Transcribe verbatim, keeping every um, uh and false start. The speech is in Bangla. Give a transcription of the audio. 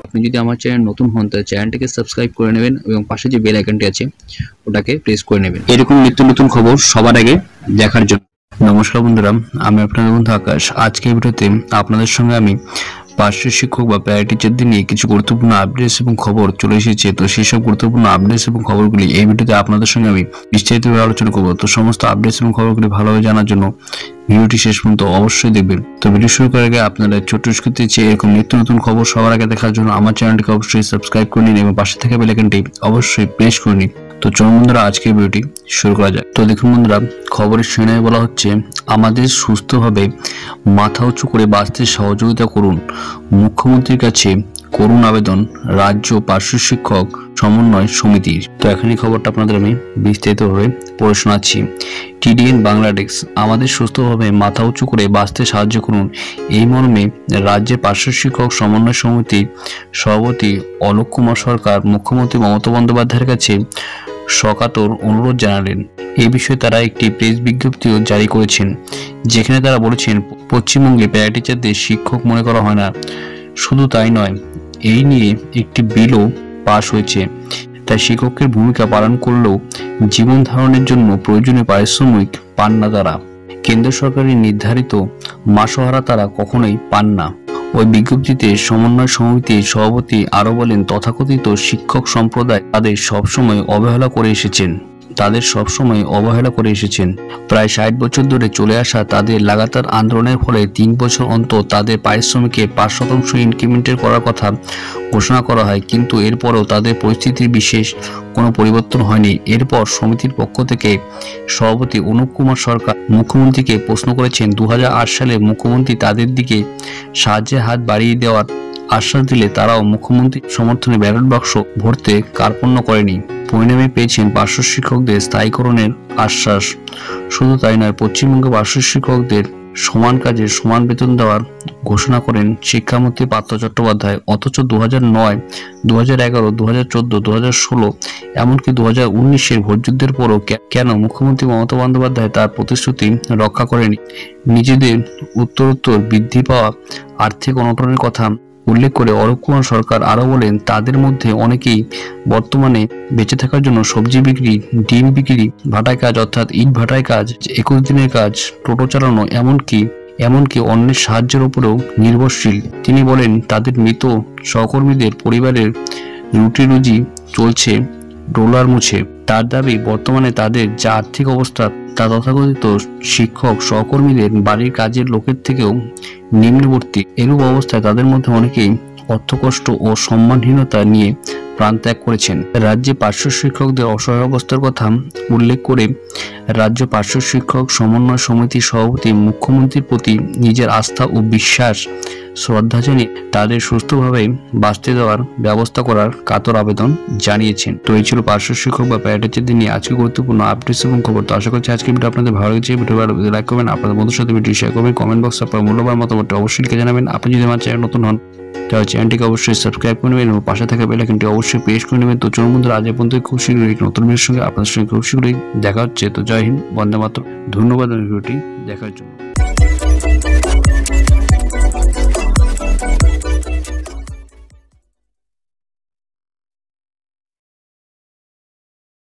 আপনি যদি আমার চ্যানেল নতুন হন তাহলে চ্যানেলটিকে সাবস্ক্রাইব করে নেবেন এবং পাশে যে বেল আইকনটি আছে ওটাকে প্রেস করে নেবেন এরকম নিত্য নতুন খবর সবার আগে দেখার জন্য। নমস্কার বন্ধুরা, আমি আপনাদের বন্ধু আকাশ। আজকের ভিডিওতে আপনাদের সঙ্গে আমি পার্শ্ব শিক্ষক বা প্যারা টিচারদের নিয়ে কিছু গুরুত্বপূর্ণ আপডেটস এবং খবর চলে এসেছে। তো সেই সব গুরুত্বপূর্ণ আপডেটস এবং খবরগুলি এই ভিডিওতে আপনাদের সঙ্গে আমি বিস্তারিতভাবে আলোচনা করব। তো সমস্ত আপডেটস এবং খবরগুলি ভালোভাবে জানার জন্য ভিডিওটি শেষ পর্যন্ত অবশ্যই দেখবেন। তো ভিডিও শুরু করার আগে আপনারা ছোট্ট স্ক্রিপ্টে চেয়ে এরকম নিত্য নতুন খবর সবার আগে দেখার জন্য আমার চ্যানেলটিকে অবশ্যই সাবস্ক্রাইব করে নিন এবং পাশে থাকা বেল আইকনটি অবশ্যই প্রেস করে নিন। তো চলুন বন্ধুরা, আজকের ভিডিওটি শুরু করা যাক। তো দেখুন বন্ধুরা, খবরের শিরোনামে বলা হচ্ছে আমাদের সুস্থভাবে মাথা উঁচু করে বাঁচতে সহযোগিতা করুন, মুখ্যমন্ত্রীর কাছে করুন আবেদন রাজ্য পার্শ্ব শিক্ষক সমন্বয় সমিতির। তো এখনই খবরটা আপনাদের আমি বিস্তারিতভাবে পড়ে শোনাচ্ছি। টিডিএন বাংলাদেশ আমাদের সুস্থভাবে মাথা উঁচু করে বাঁচতে সাহায্য করুন, এই মর্মে রাজ্যের পার্শ্ব শিক্ষক সমন্বয় সমিতির সভাপতি অলোক কুমার সরকার মুখ্যমন্ত্রী মমতা বন্দ্যোপাধ্যায়ের কাছে সকাতর অনুরোধ জানালেন। এই বিষয়ে তারা একটি প্রেস বিজ্ঞপ্তিও জারি করেছেন, যেখানে তারা বলেছেন পশ্চিমবঙ্গে প্যারা টিচারদের শিক্ষক মনে করা হয় না। শুধু তাই নয়, এই নিয়ে একটি বিলও পাশ হয়েছে। তাই শিক্ষকের ভূমিকা পালন করলেও জীবন ধারণের জন্য প্রয়োজনীয় পারিশ্রমিক পান না তারা। কেন্দ্র সরকারের নির্ধারিত মাসোহারা তারা কখনোই পান না। ওই বিজ্ঞপ্তিতে সমন্বয় সমিতির সভাপতি আরো বলেন, তথাকথিত শিক্ষক সম্প্রদায় তাদের সবসময় অবহেলা করে এসেছেন তাদের সবসময় অবহেলা করে এসেছেন প্রায় ষাট বছর ধরে চলে আসা তাদের লাগাতার আন্দোলনের ফলে তিন বছর অন্তর তাদের পারিশ্রমিকে পাঁচ শতাংশ ইনক্রিমেন্টের করার কথা ঘোষণা করা হয়, কিন্তু এরপরও তাদের পরিস্থিতির বিশেষ কোনো পরিবর্তন হয়নি। এরপর সমিতির পক্ষ থেকে সভাপতি অনুপ কুমার সরকার মুখ্যমন্ত্রীকে প্রশ্ন করেছেন, দু হাজার আট সালে মুখ্যমন্ত্রী তাদের দিকে সাহায্যের হাত বাড়িয়ে দেওয়ার আশ্বাস দিলে তারাও মুখ্যমন্ত্রী সমর্থনে ব্যালট বাক্স ভরতে কার্পণ্য করেনি। পরিণামে পেয়েছেন পার্শ্ব শিক্ষকদের স্থায়ীকরণের আশ্বাস। শুধু তাই নয়, পশ্চিমবঙ্গে পার্শ্ব শিক্ষকদের সমান কাজে সমান বেতন দেওয়ার ঘোষণা করেন শিক্ষামন্ত্রী পার্থ চট্টোপাধ্যায়। অথচ দু হাজার নয় দু হাজার এগারো দু হাজার চোদ্দ দু হাজার ষোলো এমনকি দু হাজার উনিশের ভোটযুদ্ধের পরও কেন মুখ্যমন্ত্রী মমতা বন্দ্যোপাধ্যায় তার প্রতিশ্রুতি রক্ষা করেনি? নিজেদের উত্তরোত্তর বৃদ্ধি পাওয়া আর্থিক অনটনের কথা উল্লেখ করে অলোক কুমার সরকার আরো বলেন, তাদের মধ্যে অনেকেই বর্তমানে বেঁচে থাকার জন্য সবজি বিক্রি, ডিম বিক্রি, ভাটায় কাজ অর্থাৎ ইট ভাটায় কাজ, একুশ দিনের কাজ, টোটো চালানো, এমনকি এমনকি অন্যের সাহায্যের উপরেও নির্ভরশীল। তিনি বলেন, তাদের মৃত সহকর্মীদের পরিবারের রুটি রুজি চলছে ডলার মুছে। তার দাবি, বর্তমানে তাদের যা আর্থিক অবস্থা তা তথাকথিত শিক্ষক সহকর্মীদের বাড়ির কাজের লোকের থেকেও নিম্নবর্তী। এরূপ অবস্থায় তাদের মধ্যে অনেকেই অর্থকষ্ট ও সম্মানহীনতা নিয়ে প্রাণ ত্যাগ করেছেন। রাজ্যে পার্শ্ব শিক্ষকদের অসহায় অবস্থার কথা উল্লেখ করে রাজ্য পার্শ্ব শিক্ষক সমন্বয় সমিতির সভাপতি মুখ্যমন্ত্রীর প্রতি নিজের আস্থা ও বিশ্বাস শ্রদ্ধা জানিয়ে তাদের সুস্থভাবে বাঁচতে দেওয়ার ব্যবস্থা করার কাতর আবেদন জানিয়েছেন। তো এই ছিল পার্শ্ব শিক্ষক বা প্যারা টিচারদের নিয়ে আজকে গুরুত্বপূর্ণ আপডেটস এবং খবর। তো আশা করছি আজকে ভিডিও আপনাদের ভালো লেগেছে। ভিডিও ভালো লাইক করবেন, আপনাদের বন্ধুর সাথে ভিডিও শেয়ার করবেন, কমেন্ট বক্সে আপনার মূল্যবান মতামতটি অবশ্যই লিখে জানাবেন। আপনি যদি আমার চ্যানেল নতুন হন তাহলে চ্যানেলটিকে অবশ্যই সাবস্ক্রাইব করে নেবেন এবং পাশে থাকা বেল আইকনটি অবশ্যই প্রেস করে নেবেন। তো চলুন বন্ধুরা, আজ পর্যন্ত খুব শীঘ্রই নতুন ভিডিওর সঙ্গে আপনাদের সঙ্গে খুব শীঘ্রই দেখা হচ্ছে। তো জয় হিন্দ, বন্দে মাতরম। ধন্যবাদ ভিডিওটি দেখার জন্য।